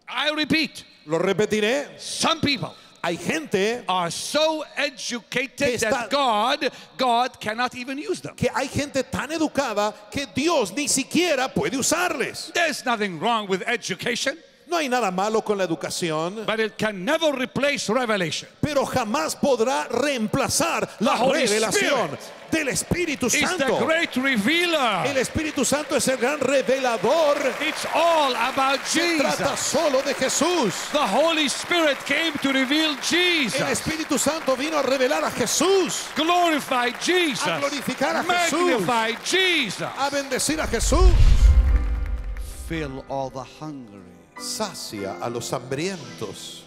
I repeat. Lo repetiré. Some people Hay gente are so educated that God cannot even use them. que hay gente tan educada que Dios ni siquiera puede usarles. There's nothing wrong with education, No hay nada malo con la educación, but it can never replace revelation. pero jamás podrá reemplazar la Holy revelación Spirit del Espíritu It's the Santo. great revealer. El Espíritu Santo es el gran revelador. It's all about Se trata Jesus. solo de Jesús. The Holy Spirit came to reveal El Jesus, Espíritu Santo vino a revelar a Jesús, glorify Jesus, a glorificar a Jesús, magnify Jesus, a bendecir a Jesús. fill all the hungry. Sacia a los hambrientos.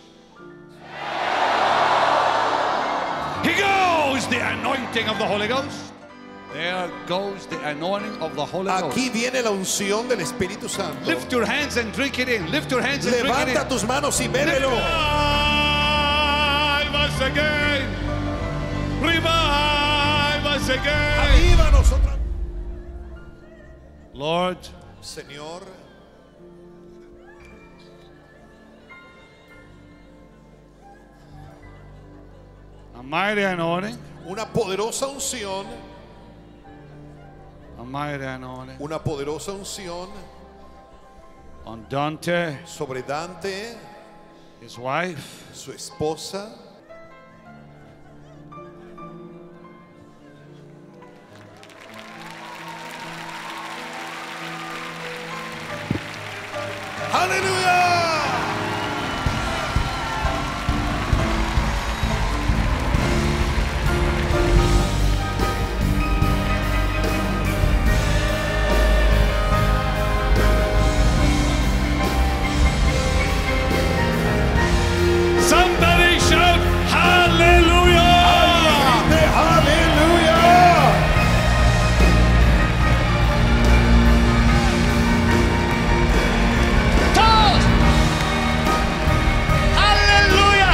Here goes the anointing of the Holy Ghost. There goes the anointing of the Holy Ghost. Aquí viene la unción del Espíritu Santo. Lift your hands and drink it in. Lift your hands and drink it Levanta in. tus manos y bébelo. Revive us again. Revive us again. Avívanos otra vez. Lord, Señor, a mighty anointing. una poderosa unción, A mighty anointing una poderosa unción on Dante, sobre Dante, his wife, su esposa. ¡Aleluya! somebody shout hallelujah. ¡Aleluya! Todos. Hallelujah.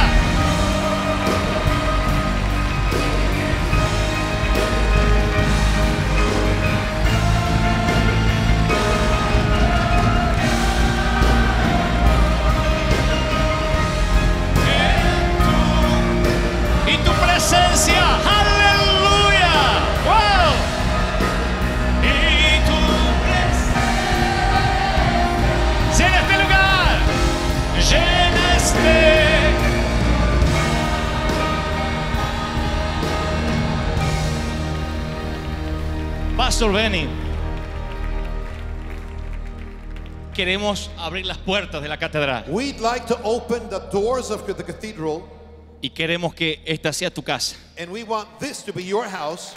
Y tu presencia, aleluya. Wow. Y tu presencia llena este lugar, llena este. Pastor Benny, queremos abrir las puertas de la catedral We'd like to open the doors of the cathedral, y queremos que esta sea tu casa. and we want this to be your house.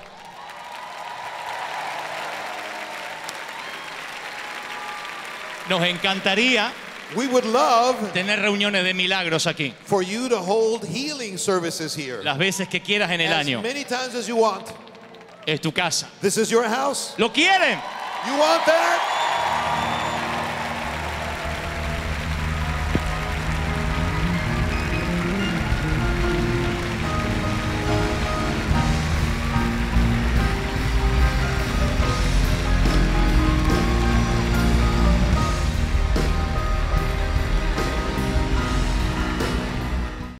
Nos encantaría We would love tener reuniones de milagros aquí, for you to hold healing services here las veces que quieras en el as año. many times as you want. Es tu casa. This is your house. ¿Lo quieren? You want that?